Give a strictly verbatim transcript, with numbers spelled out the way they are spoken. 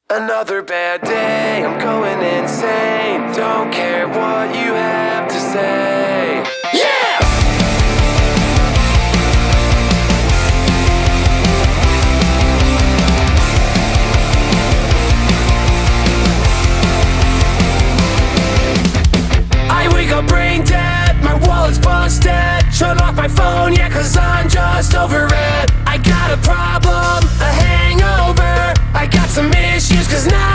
Another bad day, I'm going insane. Don't care what you have to say. Yeah! I wake up brain dead, my wallet's busted. Shut off my phone, yeah, cause I'm just over it. I got a problem, a hangover. I got some issues cause now